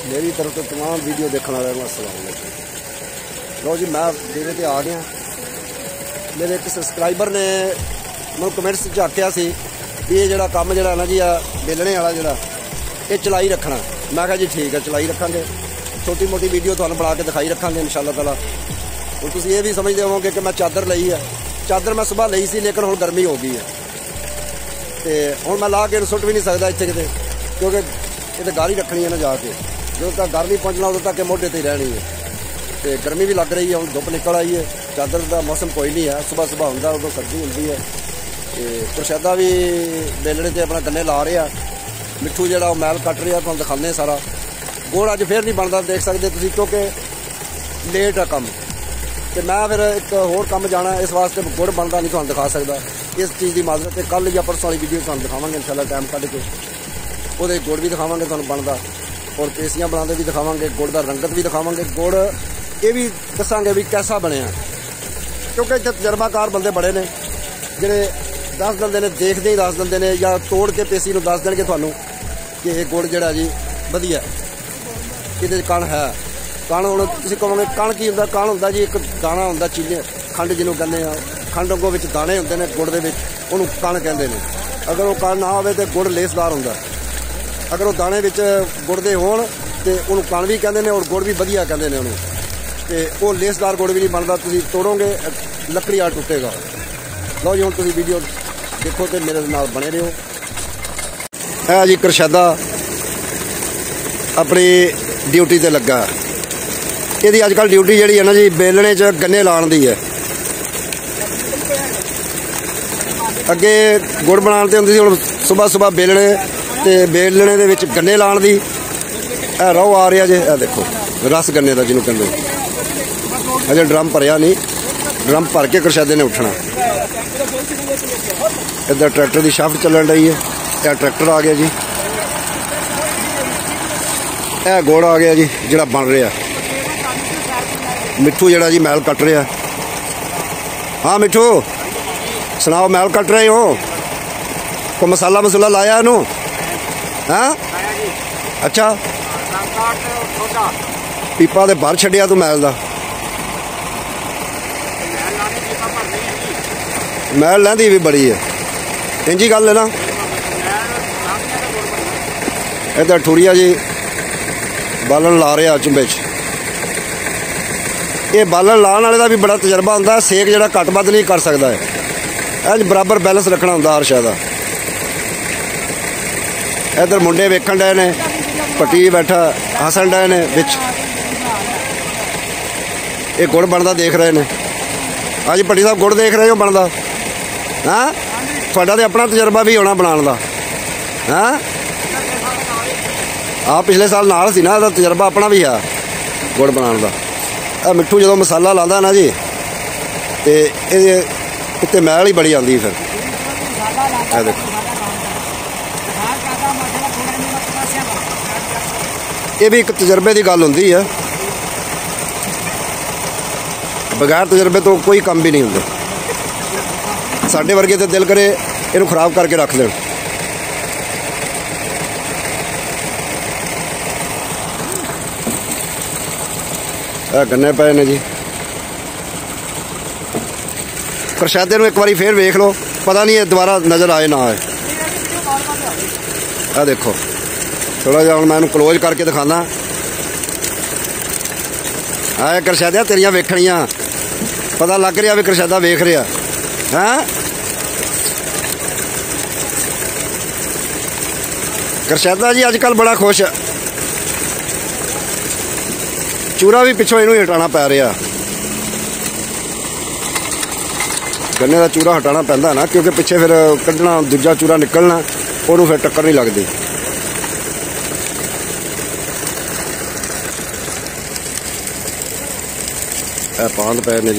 मेरी तरफ तो तमाम वीडियो देखने वाले को अस्सलाम वालेकुम। लो जी मैं डेरे ते आ गया। मेरे एक सबसक्राइबर ने मैं कमेंट्स च आख्या सी भी ये जो काम जो ना जी आ बेलने वाला जो ये चलाई रखना। मैं कहा जी ठीक है चलाई रखांगे, छोटी मोटी वीडियो तुहानूं बना के दिखाई रखांगे इंशाअल्लाह ताला। और तुसीं ये भी समझते होवोगे कि मैं चादर लई है, चादर मैं सुबह लई सी लेकिन हुण गर्मी हो गई है तो हुण मैं ला के सुट भी नहीं सकता इत्थे किते, क्योंकि ये तो गाली रखनी है ना जाके। जो तक घर नहीं पहुँचना उदों तक मोढे ते ही रहनी है तो गर्मी भी लग रही है। हुण धुप निकल आई है, चादर का मौसम कोई नहीं है, सुबह सुबह होंदा उदों सर्दी होंदी है। तो प्रशादा भी बेलने से अपना गन्ने ला रहा, मिठू जो मैल कट रहा तुहानूं दिखाने सारा। गुड़ अज फिर नहीं बनता देख सकते तुसीं, क्योंकि लेट है कम तो मैं फिर एक होर काम जाना, इस वास्ते गुड़ बनता नहीं तुहानूं दिखा सकता। इस चीज़ की माजरत है, कल या परसों वाली वीडियो तुहानूं दिखावांगे इंशाअल्लाह टाइम कढ़ के। वो गुड़ भी दिखावांगे तुहानूं बनता और पेसियां बनाते भी दिखावांगे, गुड़ का रंगत भी दिखावांगे, गुड़ ये भी दसांगे भी कैसा बनया। क्योंकि इतने तजर्बाकार बंदे बड़े ने जिहड़े दस देंदे ने, देखते ही दस देंदे ने या तोड़ के पेसी नूं दस देणगे तुहानूं कि ये गुड़ जिहड़ा जी वधिया इहदे कण है। कण हुण तुसीं कहोगे कण की हुंदा? कण हुंदा जी एक दाना हुंदा चीनी खंड जिहनूं कहंदे आ, खंड वांगू विच दाणे हुंदे ने गुड़ दे विच, उहनूं कण कहंदे ने। अगर वो कण ना होवे तो गुड़ लेसदार हुंदा, अगर वो दाने विच गुड़ दे होण ते उहनूं कण भी कहंदे ने और गुड़ भी वधिया कहंदे ने उहनूं। ते वो लेसदार गुड़ भी नहीं बनदा, तुसीं तोड़ोगे लकड़ी आ टुटेगा। लो जी हुण तुसीं वीडियो देखो तो मेरे नाल बने रहो। है जी करशादा अपनी ड्यूटी ते लगा। यदि अजकल ड्यूटी जी है ना जी बेलने च गन्ने लाने की है। अगे गुड़ बनाने ते हुंदी सी, हुण सुबह सुबह बेलने ते बेलने दे विच गन्ने लाने दी रहो आ रहा जे। देखो रस गन्ने का जिन्हों कहते, अजे ड्रम भरिया नहीं, ड्रम भर के करशादे ने उठना। इधर ट्रैक्टर की शाफ्ट चलन रही है, यह ट्रैक्टर आ गया जी, यह गुड़ आ गया जी जिहड़ा बन रहा। मिठू जिहड़ा जी मैल कट रहा। हाँ मिठू सुनाओ, मैल कट रहे हो? को मसाला मसूला लाया इनू? हाँ अच्छा पीपा तो भर छड्डिया तू मैल का? मैल लैंदी भी बड़ी है, इंजी गल है ना। इधर ठूरिया जी बालन ला रहा चुंबे च। ये बालन लाने वाले का भी बड़ा तजर्बा होंदा, सेक जिहड़ा घट वध नहीं कर सकता है, इंज बराबर बैलेंस रखना होंदा हर शै दा। इधर मुंडे वेखण डए ने, भट्टी बैठा हसन डए ने विच, ये गुड़ बनता देख रहे हैं। अज भट्टी साहब गुड़ देख रहे हो बनता? हाँ थोड़ा तो अपना तजर्बा भी होना बनाने का। हाँ हाँ पिछले साल नाल सी ना, तजर्बा अपना भी है गुड़ बनाने का। मिठू जो मसाला लाता ना जी तो ये उत्ते मैल ही बड़ी आती फिर। देखो ये भी एक तजर्बे की गल होंदी है, बगैर तजर्बे तो कोई काम भी नहीं होंगे। साडे वर्गे तो दिल करे इनू खराब करके रख दें। गन्ने पे ने जी, करशादे एक बार फिर वेख लो, पता नहीं है दोबारा नज़र आए ना आए। आ देखो थोड़ा जहा मैं इनू क्लोज करके दिखाना। आए करशादा तेरिया वेखनिया, पता लग रहा भी करशादा वेख रहा। हाँ करशादा जी अजकल बड़ा खुश है, चूरा भी पिछों इनू हटाना पै रहा। गन्ने का चूरा हटाना पैंदा ना, क्योंकि पिछे फिर कढ़ना दूजा चूरा निकलना, उन्होंने फिर टक्कर नहीं लगती। पांद पै ने जी।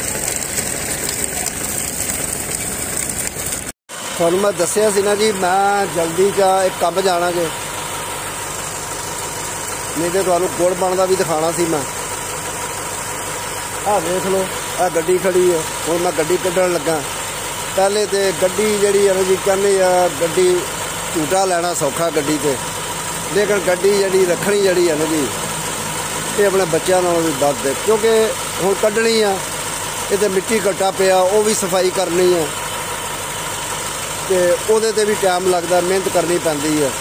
थानू मैं दसिया सी ना जी, मैं जल्दी चा एक काम जाना जे, नहीं तो थानू गुड़ बनता भी दिखाना सी मैं। आ देख लो आ गड्डी खड़ी है, हुण मैं गड्डी कढ़न लगा। पहले तो गड्डी जी है ना जी कहने गड्डी झूटा लैना सौखा गड्डी ते, लेकिन गड्डी जी रखनी जी है ना जी, ये अपने बच्चों भी बद है, क्योंकि हुण कड्ढनी आ, ये मिट्टी घट्टा पिया, वो भी सफाई करनी है, तो वो भी टाइम लगता, मेहनत करनी पैंदी है।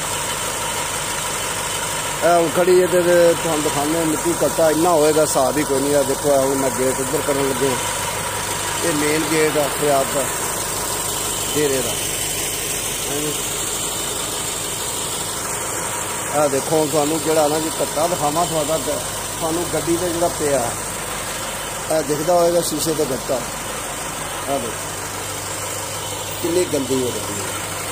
हुण खड़ी ये तुहानूं दिखाने, मिट्टी घट्टा इन्ना होएगा हिसाब ही कोई नहीं है। देखो हुण मैं गेट उधर करन लगे, ये मेन गेट आ फरियाद का डेरे का। आ देखो थानू जोड़ा ना जी घट्टा दिखावा थानू गड्डी से जोड़ा पिया दिखता होगा शीशे से घट्टा। आ देखो कितनी गंदी हो गई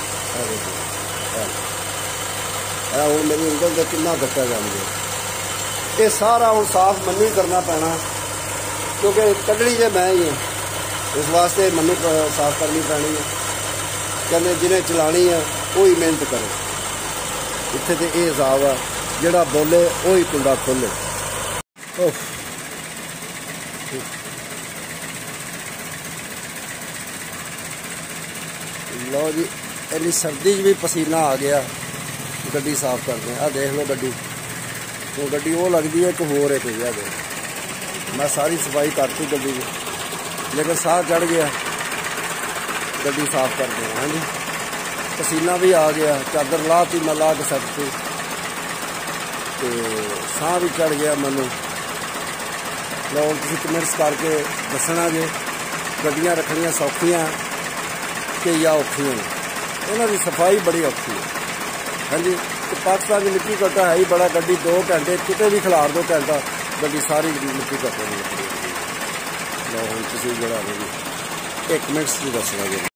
है, हूँ मेरी उंगल से कितना घट्टा जम गया। ये सारा हूँ साफ मनु ही करना पैना, क्योंकि कड्ढनी जो मैं ही है, इस वास्ते मनु साफ करनी पैनी है। कहने जिन्हें चलानी है वही मेहनत करे। इत्थे तो यह हिसाब है, जिहड़ा बोले वही कुंडा खोले। लो जी, इन्नी सर्दी भी पसीना आ गया, गड्डी साफ करते हैं। देख लो गड्डी, तो गड्डी वो लगती है कि होर है कोई। मैं सारी सफाई करती गड्डी की, लेकिन साह चढ़ गया, गड्डी साफ करते हैं। हाँ जी, पसीना भी आ गया, चादर लाती मैं ला के सकती, तो साह भी चढ़ गया मैनू। लो तुसीं कमेंट्स करके दसना जे गड्डियां रखनियां सौखियां कि या औखियां, इन्हां दी सफाई बड़ी औखी है। हाँ जी, तो पाकिस्तान की मिट्टी घट्टा है ही बड़ा, गड्डी 2 घंटे कितने भी खिलार 2 घंटा गड्डी सारी मिट्टी घट्टे नहीं। लो हुण तुसीं जिहड़ा 1 मिनट च दसना जी।